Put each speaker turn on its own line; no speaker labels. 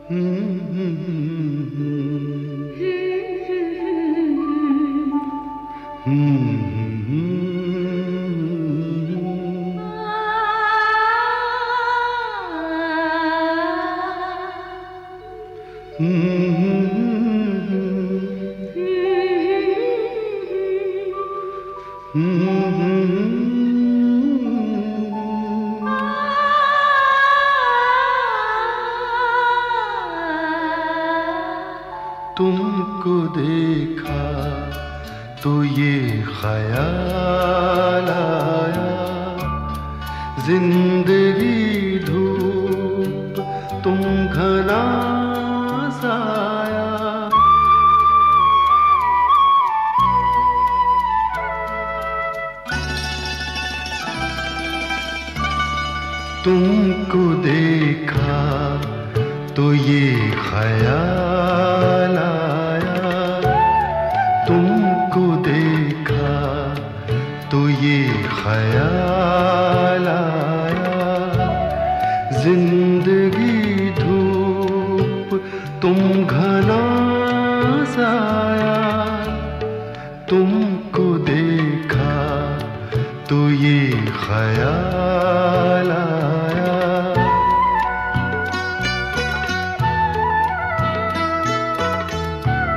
तुमको देखा तो ये ख्याल आया, जिंदगी धूप तुम घना साया। तुमको देखा तो ये ख्याल आया, तुमको देखा तो ये ख्याल आया, जिंदगी धूप तुम घना साया। तुमको देखा तो ये ख्याल आया,